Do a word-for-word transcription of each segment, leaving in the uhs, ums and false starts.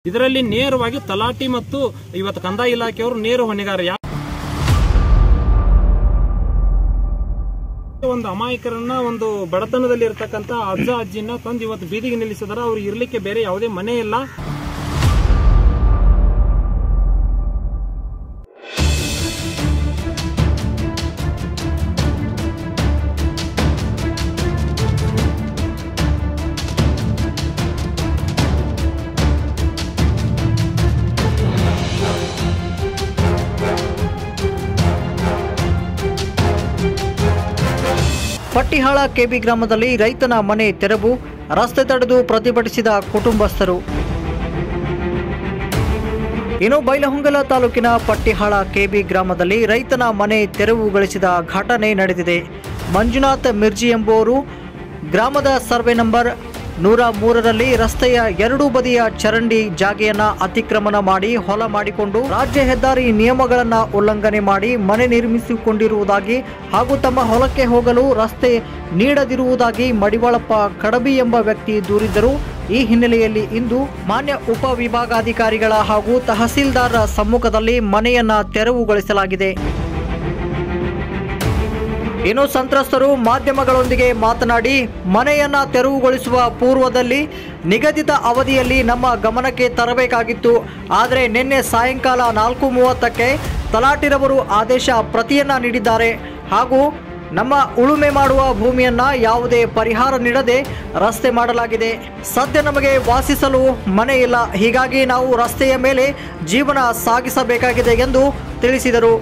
ಇದರಲ್ಲಿ ನೇರವಾಗಿ ತಲಾಟಿ ಮತ್ತು ಇವತ್ತು ಕಂದಾಯ ಇಲಾಖೆಯವರು ನೇರ ಹೊಣೆಗಾರ. ಒಂದು ಅಮಾಯಕರನ್ನ ಒಂದು ಬಡತನದಲ್ಲಿ ಇರತಕ್ಕಂತ ಅಜ್ಜ ಅಜ್ಜಿನ ತಂದು ಇವತ್ತು ಬೀದಿಗೆ ನಿಲ್ಲಿಸಿದಾರ. ಅವ್ರು ಇರ್ಲಿಕ್ಕೆ ಬೇರೆ ಯಾವುದೇ ಮನೆ ಇಲ್ಲ. ಪಟ್ಟಿಹಾಳ ಕೆಬಿ ಗ್ರಾಮದಲ್ಲಿ ರೈತನ ಮನೆ ತೆರವು, ರಸ್ತೆ ತಡೆದು ಪ್ರತಿಭಟಿಸಿದ ಕುಟುಂಬಸ್ಥರು. ಇನ್ನು ಬೈಲಹೊಂಗಲ ತಾಲೂಕಿನ ಪಟ್ಟಿಹಾಳ ಕೆಬಿ ಗ್ರಾಮದಲ್ಲಿ ರೈತನ ಮನೆ ತೆರವುಗೊಳಿಸಿದ ಘಟನೆ ನಡೆದಿದೆ. ಮಂಜುನಾಥ್ ಮಿರ್ಜಿ ಎಂಬುವರು ಗ್ರಾಮದ ಸರ್ವೆ ನಂಬರ್ ನೂರ ಮೂರರಲ್ಲಿ ರಸ್ತೆಯ ಎರಡೂ ಬದಿಯ ಚರಂಡಿ ಜಾಗೆಯನ್ನು ಅತಿಕ್ರಮಣ ಮಾಡಿ ಹೊಲ ಮಾಡಿಕೊಂಡು ರಾಜ್ಯ ಹೆದ್ದಾರಿ ನಿಯಮಗಳನ್ನು ಉಲ್ಲಂಘನೆ ಮಾಡಿ ಮನೆ ನಿರ್ಮಿಸಿಕೊಂಡಿರುವುದಾಗಿ ಹಾಗೂ ತಮ್ಮ ಹೊಲಕ್ಕೆ ಹೋಗಲು ರಸ್ತೆ ನೀಡದಿರುವುದಾಗಿ ಮಡಿವಾಳಪ್ಪ ಕಡಬಿ ಎಂಬ ವ್ಯಕ್ತಿ ದೂರಿದ್ದರು. ಈ ಹಿನ್ನೆಲೆಯಲ್ಲಿ ಇಂದು ಮಾನ್ಯ ಉಪವಿಭಾಗಾಧಿಕಾರಿಗಳ ಹಾಗೂ ತಹಸೀಲ್ದಾರ್ ಸಮ್ಮುಖದಲ್ಲಿ ಮನೆಯನ್ನ ತೆರವುಗೊಳಿಸಲಾಗಿದೆ. ಇನ್ನು ಸಂತ್ರಸ್ತರು ಮಾಧ್ಯಮಗಳೊಂದಿಗೆ ಮಾತನಾಡಿ, ಮನೆಯನ್ನ ತೆರವುಗೊಳಿಸುವ ಪೂರ್ವದಲ್ಲಿ ನಿಗದಿತ ಅವಧಿಯಲ್ಲಿ ನಮ್ಮ ಗಮನಕ್ಕೆ ತರಬೇಕಾಗಿತ್ತು. ಆದರೆ ನಿನ್ನೆ ಸಾಯಂಕಾಲ ನಾಲ್ಕು ಮೂವತ್ತಕ್ಕೆ ತಲಾಟಿರವರು ಆದೇಶ ಪ್ರತಿಯನ್ನ ನೀಡಿದ್ದಾರೆ ಹಾಗೂ ನಮ್ಮ ಉಳುಮೆ ಮಾಡುವ ಭೂಮಿಯನ್ನ ಯಾವುದೇ ಪರಿಹಾರ ನೀಡದೆ ರಸ್ತೆ ಮಾಡಲಾಗಿದೆ. ಸದ್ಯ ನಮಗೆ ವಾಸಿಸಲು ಮನೆ ಇಲ್ಲ, ಹೀಗಾಗಿ ನಾವು ರಸ್ತೆಯ ಮೇಲೆ ಜೀವನ ಸಾಗಿಸಬೇಕಾಗಿದೆ ಎಂದು ತಿಳಿಸಿದರು.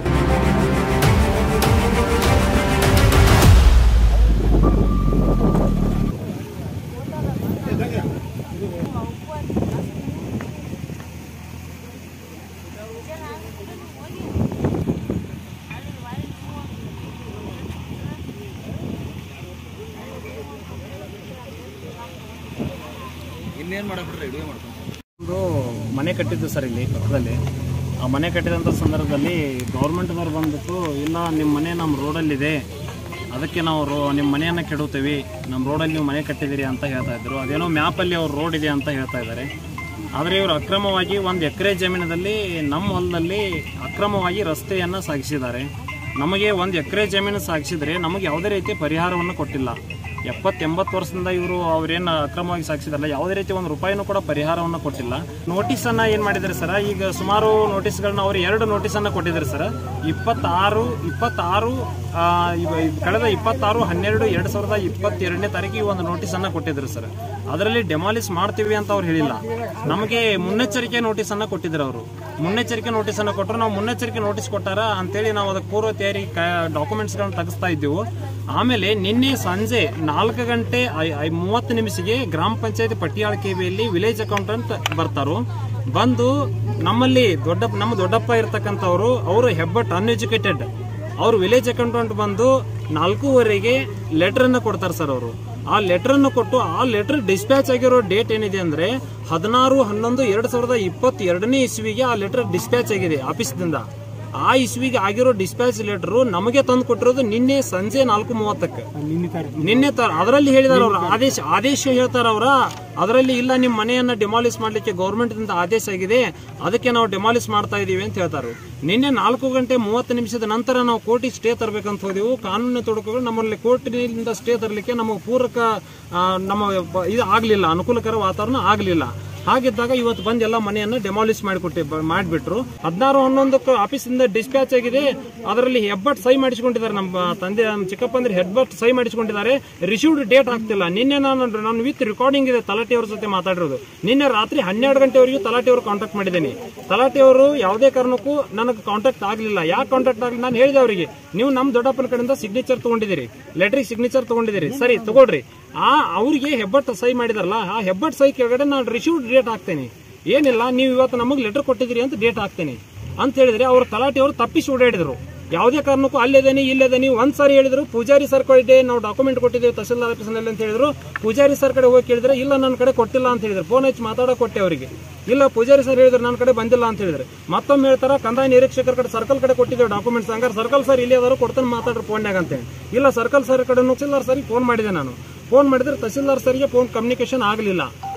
ಒಂದು ಮನೆ ಕಟ್ಟಿದ್ದು ಸರ್ ಇಲ್ಲಿ ಪಕ್ಕದಲ್ಲಿ. ಆ ಮನೆ ಕಟ್ಟಿದಂಥ ಸಂದರ್ಭದಲ್ಲಿ ಗೌರ್ಮೆಂಟ್ದವ್ರು ಬಂದ್ಬಿಟ್ಟು, ಇಲ್ಲ ನಿಮ್ಮ ಮನೆ ನಮ್ಮ ರೋಡಲ್ಲಿದೆ, ಅದಕ್ಕೆ ನಾವು ರೋ ನಿಮ್ಮ ಮನೆಯನ್ನು ಕೆಡುತ್ತೀವಿ, ನಮ್ಮ ರೋಡಲ್ಲಿ ನೀವು ಮನೆ ಕಟ್ಟಿದ್ದೀರಿ ಅಂತ ಹೇಳ್ತಾ ಇದ್ರು. ಅದೇನೋ ಮ್ಯಾಪಲ್ಲಿ ಅವ್ರ ರೋಡ್ ಇದೆ ಅಂತ ಹೇಳ್ತಾ ಇದ್ದಾರೆ. ಆದರೆ ಇವರು ಅಕ್ರಮವಾಗಿ ಒಂದು ಎಕರೆ ಜಮೀನಿನಲ್ಲಿ ನಮ್ಮ ಹೊಲದಲ್ಲಿ ಅಕ್ರಮವಾಗಿ ರಸ್ತೆಯನ್ನು ಸಾಗಿಸಿದ್ದಾರೆ. ನಮಗೆ ಒಂದು ಎಕರೆ ಜಮೀನು ಸಾಗಿಸಿದರೆ ನಮಗೆ ಯಾವುದೇ ರೀತಿ ಪರಿಹಾರವನ್ನು ಕೊಟ್ಟಿಲ್ಲ. ಎಪ್ಪತ್ತೆಂಬತ್ತು ವರ್ಷದಿಂದ ಇವರು ಅವ್ರೇನು ಅಕ್ರಮವಾಗಿ ಸಾಗಿಸಿದಾರಲ್ಲ, ಯಾವುದೇ ರೀತಿ ಒಂದು ರೂಪಾಯಿನೂ ಕೂಡ ಪರಿಹಾರವನ್ನು ಕೊಟ್ಟಿಲ್ಲ. ನೋಟಿಸನ್ನು ಏನು ಮಾಡಿದ್ದಾರೆ ಸರ, ಈಗ ಸುಮಾರು ನೋಟಿಸ್ಗಳನ್ನ ಅವರು ಎರಡು ನೋಟಿಸನ್ನು ಕೊಟ್ಟಿದ್ದಾರೆ ಸರ್. ಇಪ್ಪತ್ತಾರು ಇಪ್ಪತ್ತಾರು ಕಳೆದ ಇಪ್ಪತ್ತಾರು ಹನ್ನೆರಡು ಎರಡು ಸಾವಿರದ ಇಪ್ಪತ್ತೆರಡನೇ ತಾರೀಕಿಗೆ ಒಂದು ನೋಟಿಸನ್ನು ಕೊಟ್ಟಿದ್ರು ಸರ್. ಅದರಲ್ಲಿ ಡೆಮಾಲಿಸ್ ಮಾಡ್ತೀವಿ ಅಂತ ಅವ್ರು ಹೇಳಿಲ್ಲ, ನಮಗೆ ಮುನ್ನೆಚ್ಚರಿಕೆ ನೋಟಿಸನ್ನು ಕೊಟ್ಟಿದ್ರು. ಅವರು ಮುನ್ನೆಚ್ಚರಿಕೆ ನೋಟಿಸನ್ನು ಕೊಟ್ಟರು. ನಾವು ಮುನ್ನೆಚ್ಚರಿಕೆ ನೋಟಿಸ್ ಕೊಟ್ಟಾರ ಅಂತೇಳಿ ನಾವು ಅದಕ್ಕೆ ಪೂರ್ವ ತಯಾರಿ ಡಾಕ್ಯುಮೆಂಟ್ಸ್ಗಳನ್ನ ತೆಗೆಸ್ತಾ ಇದ್ದೀವಿ. ಆಮೇಲೆ ನಿನ್ನೆ ಸಂಜೆ ನಾಲ್ಕು ಗಂಟೆ ಮೂವತ್ತು ನಿಮಿಷಕ್ಕೆ ಗ್ರಾಮ ಪಂಚಾಯತ್ ಪಟ್ಟಿಯಾಳ ಕೆಬಿಯಲ್ಲಿ ವಿಲೇಜ್ ಅಕೌಂಟೆಂಟ್ ಬರ್ತಾರೋ. ಬಂದು ನಮ್ಮಲ್ಲಿ ದೊಡ್ಡ ನಮ್ಮ ದೊಡ್ಡಪ್ಪ ಇರ್ತಕ್ಕಂಥವ್ರು, ಅವರು ಹೆಬ್ಬಟ್ ಅನ್ಎಜುಕೇಟೆಡ್, ಅವರು ವಿಲೇಜ್ ಅಕೌಂಟೆಂಟ್ ಬಂದು ನಾಲ್ಕೂವರೆಗೆ ಲೆಟರ್ ಅನ್ನು ಕೊಡ್ತಾರೆ ಸರ್. ಅವರು ಆ ಲೆಟರ್ ಅನ್ನು ಕೊಟ್ಟು, ಆ ಲೆಟರ್ ಡಿಸ್ಪ್ಯಾಚ್ ಆಗಿರೋ ಡೇಟ್ ಏನಿದೆ ಅಂದ್ರೆ ಹದಿನಾರು ಹನ್ನೊಂದು ಎರಡ್ ಸಾವಿರದ ಇಪ್ಪತ್ತೆರಡನೇ ಇಸ್ವಿಗೆ ಆ ಲೆಟರ್ ಡಿಸ್ಪ್ಯಾಚ್ ಆಗಿದೆ ಆಫೀಸ್ದಿಂದ. ಆ ಇಸ್ವಿಗೆ ಆಗಿರೋ ಡಿಸ್ಪ್ಯಾಚ್ ಲೆಟರ್ ನಮಗೆ ತಂದು ಕೊಟ್ಟಿರೋದು ನಿನ್ನೆ ಸಂಜೆ ನಾಲ್ಕು ಮೂವತ್ತಕ್ಕೆ ನಿನ್ನೆ ತರ. ಅದರಲ್ಲಿ ಹೇಳಿದಾರ ಅವ್ರ ಆದೇಶ ಆದೇಶ ಹೇಳ್ತಾರ ಅವ್ರ ಅದರಲ್ಲಿ, ಇಲ್ಲ ನಿಮ್ಮ ಮನೆಯನ್ನ ಡೆಮಾಲಿಸ್ ಮಾಡ್ಲಿಕ್ಕೆ ಗೌರ್ಮೆಂಟ್ ದಿಂದ ಆದೇಶ ಆಗಿದೆ, ಅದಕ್ಕೆ ನಾವು ಡೆಮಾಲಿಸ್ ಮಾಡ್ತಾ ಇದೀವಿ ಅಂತ ಹೇಳ್ತಾರೆ. ನಿನ್ನೆ ನಾಲ್ಕು ಗಂಟೆ ಮೂವತ್ತು ನಿಮಿಷದ ನಂತರ ನಾವು ಕೋರ್ಟಿಗೆ ಸ್ಟೇ ತರಬೇಕಂತ ಹೋದೆವು. ಕಾನೂನಿನ ತೊಡಕುಗಳು ನಮ್ಮಲ್ಲಿ ಕೋರ್ಟಿನಿಂದ ಸ್ಟೇ ತರಲಿಕ್ಕೆ ನಮಗೆ ಪೂರಕ ನಮ್ಮ ಇದು ಆಗ್ಲಿಲ್ಲ, ಅನುಕೂಲಕರ ವಾತಾವರಣ ಆಗ್ಲಿಲ್ಲ. ಹಾಗಿದ್ದಾಗ ಇವತ್ತು ಬಂದು ಎಲ್ಲ ಮನೆಯನ್ನ ಡೆಮಾಲಿಸ್ ಮಾಡಿಕೊಟ್ಟಿ ಮಾಡಿಬಿಟ್ರು. ಹದಿನಾರು ಹನ್ನೊಂದಕ್ಕೆ ಆಫೀಸಿಂದ ಡಿಸ್ಪ್ಯಾಚ್ ಆಗಿದೆ. ಅದರಲ್ಲಿ ಹೆಬ್ಬಟ್ ಸಹಿ ಮಾಡಿಸಿಕೊಂಡಿದ್ದಾರೆ. ನಮ್ಮ ತಂದೆ ನಮ್ಮ ಚಿಕ್ಕಪ್ಪ ಅಂದ್ರೆ ಹೆಬ್ಬಟ್ ಸಹಿ ಮಾಡಿಸಿಕೊಂಡಿದ್ದಾರೆ. ರಿಸೀವ್ಡ್ ಡೇಟ್ ಆಗ್ತಿಲ್ಲ. ನಿನ್ನೆ ನಾನು ನಾನು ವಿತ್ ರೆಕಾರ್ಡಿಂಗ್ ಇದೆ ತಲಾಟಿಯವ್ರ ಜೊತೆ ಮಾತಾಡಿರೋದು. ನಿನ್ನೆ ರಾತ್ರಿ ಹನ್ನೆರಡು ಗಂಟೆವರೆಗೂ ತಲಾಟಿಯವರು ಕಾಂಟ್ಯಾಕ್ಟ್ ಮಾಡಿದ್ದೀನಿ. ತಲಾಟಿಯವರು ಯಾವುದೇ ಕಾರಣಕ್ಕೂ ನನಗೆ ಕಾಂಟ್ಯಾಕ್ಟ್ ಆಗಲಿಲ್ಲ. ಯಾಕೆ ಕಾಂಟ್ಯಾಕ್ಟ್ ಆಗಲಿಲ್ಲ ನಾನು ಹೇಳಿದೆ ಅವರಿಗೆ, ನೀವು ನಮ್ಮ ದೊಡ್ಡಪ್ಪನ ಕಡೆಯಿಂದ ಸಿಗ್ನೇಚರ್ ತಗೊಂಡಿದ್ದೀರಿ, ಲೆಟ್ರಿಗೆ ಸಿಗ್ನೇಚರ್ ತಗೊಂಡಿದ್ದೀರಿ, ಸರಿ ತಗೊಳ್ರಿ. ಆ ಅವ್ರಿಗೆ ಹೆಬ್ಬಟ್ ಸಹಿ ಮಾಡಿದಾರಲ್ಲ, ಆ ಹೆಬ್ಬಟ್ ಸಹಿ ಕೆಳಗಡೆ ನಾನು ರಿಸೀವ್ಡ್ ಡೇಟ್ ಹಾಕ್ತೇನೆ. ಏನಿಲ್ಲ, ನೀವು ಇವತ್ತು ನಮಗೆ ಲೆಟರ್ ಕೊಟ್ಟಿದ್ದೀರಿ ಅಂತ ಡೇಟ್ ಹಾಕ್ತೇನೆ ಅಂತ ಹೇಳಿದ್ರೆ ಅವ್ರ ತಲಾಟಿಯವರು ತಪ್ಪಿಸಿ ಓಡಾಡಿದ್ರು. ಯಾವುದೇ ಕಾರಣಕ್ಕೂ ಅಲ್ಲೇದೇನಿ ಇಲ್ಲೇದೇನಿ ಒಂದ್ ಸಾರಿ ಹೇಳಿದ್ರು. ಪೂಜಾರಿ ಸರ್ ಕಡೆ ನಾವು ಡಾಕ್ಯುಮೆಂಟ್ ಕೊಟ್ಟಿದ್ದೇವೆ ತಹಸೀಲ್ದಾರ್ ಆಫೀಸ್ನಲ್ಲಿ ಅಂತ ಹೇಳಿದ್ರು. ಪೂಜಾರಿ ಸರ್ ಕಡೆ ಹೋಗಿ ಕೇಳಿದ್ರೆ, ಇಲ್ಲ ನನ್ನ ಕಡೆ ಕೊಟ್ಟಿಲ್ಲ ಅಂತ ಹೇಳಿದ್ರು. ಫೋನ್ ಹಚ್ಚಿ ಮಾತಾಡೋಕೆ ಕೊಟ್ಟೆ ಅವರಿಗೆ. ಇಲ್ಲ ಪೂಜಾರಿ ಸರ್ ಹೇಳಿದ್ರು ನನ್ನ ಕಡೆ ಬಂದಿಲ್ಲ ಅಂತ ಹೇಳಿದ್ರೆ. ಮತ್ತೊಮ್ಮೆ ಹೇಳ್ತಾರ ಕಂದಾಯ ನಿರೀಕ್ಷಕರ ಕಡೆ ಸರ್ಕಲ್ ಕಡೆ ಕೊಟ್ಟಿದ್ದೇವೆ ಡಾಕ್ಯುಮೆಂಟ್ಸ್. ಹಂಗಾರೆ ಸರ್ಕಲ್ ಸರ್ ಇಲ್ಲಿ ಯಾರು ಕೊಡ್ತಾನೆ ಮಾತಾಡ್ರಿ ಫೋನ್ಯಾಗ ಅಂತ ಹೇಳಿ. ಇಲ್ಲ ಸರ್ಕಲ್ ಸರ್ ಕಡೆ ತಹಸೀಲ್ದಾರ್ ಸರಿಗೆ ಫೋನ್ ಮಾಡಿದೆ ನಾನು. ಫೋನ್ ಮಾಡಿದ್ರೆ ತಹಸೀಲ್ದಾರ್ ಸರಿಗೆ ಫೋನ್ ಕಮ್ಯುನಿಕೇಶನ್ ಆಗಲಿಲ್ಲ.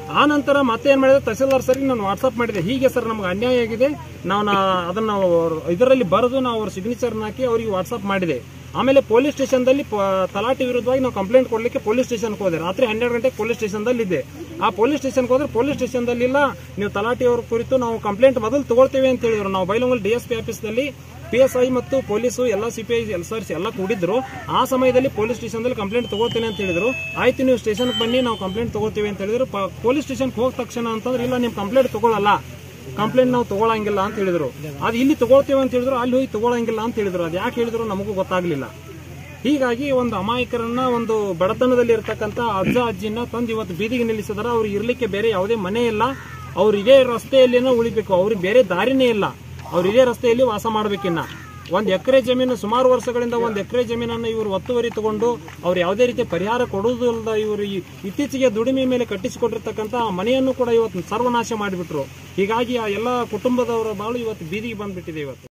ಆ ನಂತರ ಮತ್ತೆ ಏನ್ ಮಾಡಿದೆ, ತಹಸೀಲ್ದಾರ್ ಸರ್ಗೆ ನಾನು ವಾಟ್ಸ್ಆಪ್ ಮಾಡಿದೆ, ಹೀಗೆ ಸರ್ ನಮ್ಗೆ ಅನ್ಯಾಯ ಆಗಿದೆ, ನಾವು ಅದನ್ನ ಇದರಲ್ಲಿ ಬರೆದು ನಾವು ಅವ್ರ ಸಿಗ್ನೇಚರ್ ಹಾಕಿ ಅವರಿಗೆ ವಾಟ್ಸ್ಆಪ್ ಮಾಡಿದೆ. ಆಮೇಲೆ ಪೊಲೀಸ್ ಸ್ಟೇಷನ್ದಲ್ಲಿ ತಲಾಟಿ ವಿರುದ್ಧವಾಗಿ ನಾವು ಕಂಪ್ಲೇಂಟ್ ಕೊಡ್ಲಿಕ್ಕೆ ಪೊಲೀಸ್ ಸ್ಟೇಷನ್ಗೆ ಹೋದೆ. ರಾತ್ರಿ ಹನ್ನೆರಡು ಗಂಟೆಗೆ ಪೊಲೀಸ್ ಸ್ಟೇಷನ್ದಲ್ಲಿ ಇದ್ದೆ. ಆ ಪೊಲೀಸ್ ಸ್ಟೇಷನ್ಗೆ ಹೋದ್ರೆ ಪೊಲೀಸ್ ಸ್ಟೇಷನ್ದಲ್ಲಿ ಇಲ್ಲ, ನೀವು ತಲಾಟಿಯವ್ರ ಕುರಿತು ನಾವು ಕಂಪ್ಲೇಂಟ್ ಮೊದಲು ತಗೊಳ್ತೇವೆ ಅಂತ ಹೇಳಿದ್ರು. ನಾವು ಬೈಲಹೊಂಗಲ ಡಿ ಎಸ್ ಪಿ ಆಫೀಸ್ನಲ್ಲಿ ಪಿ ಎಸ್ ಐ ಮತ್ತು ಪೊಲೀಸು ಎಲ್ಲ ಸಿಪಿಐ ಎಲ್ ಸರ್ಸ್ ಎಲ್ಲ ಕೂಡಿದ್ರು. ಆ ಸಮಯದಲ್ಲಿ ಪೊಲೀಸ್ ಸ್ಟೇಷನ್ದಲ್ಲಿ ಕಂಪ್ಲೇಂಟ್ ತಗೋತೇನೆ ಅಂತ ಹೇಳಿದ್ರು. ಆಯ್ತು, ನೀವು ಸ್ಟೇಷನ್ಗೆ ಬನ್ನಿ, ನಾವು ಕಂಪ್ಲೇಂಟ್ ತಗೋತೀವಿ ಅಂತ ಹೇಳಿದ್ರು. ಪೊಲೀಸ್ ಸ್ಟೇಷನ್ಗೆ ಹೋದ ತಕ್ಷಣ ಅಂತಂದ್ರೆ ಇಲ್ಲ, ನಿಮ್ ಕಂಪ್ಲೇಂಟ್ ತಗೊಳ್ಳಲ್ಲ, ಕಂಪ್ಲೇಂಟ್ ನಾವು ತಗೊಳಂಗಿಲ್ಲ ಅಂತ ಹೇಳಿದ್ರು. ಅದು ಇಲ್ಲಿ ತಗೊಳ್ತೇವೆ ಅಂತ ಹೇಳಿದ್ರು, ಅಲ್ಲಿ ಹೋಗಿ ತಗೊಳಂಗಿಲ್ಲ ಅಂತ ಹೇಳಿದ್ರು. ಅದು ಯಾಕೆ ಹೇಳಿದ್ರು ನಮಗೂ ಗೊತ್ತಾಗ್ಲಿಲ್ಲ. ಹೀಗಾಗಿ ಒಂದು ಅಮಾಯಕರನ್ನ, ಒಂದು ಬಡತನದಲ್ಲಿ ಇರತಕ್ಕಂತ ಅಜ್ಜ ಅಜ್ಜಿನ ತಂದು ಇವತ್ತು ಬೀದಿಗೆ ನಿಲ್ಲಿಸಿದಾರೆ. ಅವ್ರು ಇರ್ಲಿಕ್ಕೆ ಬೇರೆ ಯಾವುದೇ ಮನೆ ಇಲ್ಲ, ಅವ್ರು ಇದೇ ರಸ್ತೆಯಲ್ಲೇನೋ ಉಳಿಬೇಕು, ಅವ್ರಿಗೆ ಬೇರೆ ದಾರಿನೇ ಇಲ್ಲ, ಅವ್ರು ಇದೇ ರಸ್ತೆಯಲ್ಲಿ ವಾಸ ಮಾಡ್ಬೇಕಿನ್ನ. ಒಂದ್ ಎಕರೆ ಜಮೀನು, ಸುಮಾರು ವರ್ಷಗಳಿಂದ ಒಂದ್ ಎಕರೆ ಜಮೀನನ್ನು ಇವರು ಒತ್ತುವರಿ ತಗೊಂಡು ಅವ್ರು ಯಾವುದೇ ರೀತಿ ಪರಿಹಾರ ಕೊಡುವುದಿಲ್ಲದ ಇವರು ಇತ್ತೀಚೆಗೆ ದುಡಿಮೆ ಮೇಲೆ ಕಟ್ಟಿಸಿಕೊಂಡಿರ್ತಕ್ಕಂಥ ಮನೆಯನ್ನು ಕೂಡ ಇವತ್ತು ಸರ್ವನಾಶ ಮಾಡಿಬಿಟ್ರು. ಹೀಗಾಗಿ ಆ ಎಲ್ಲ ಕುಟುಂಬದವರ ಬಾಳು ಇವತ್ತು ಬೀದಿಗೆ ಬಂದ್ಬಿಟ್ಟಿದೆ ಇವತ್ತು.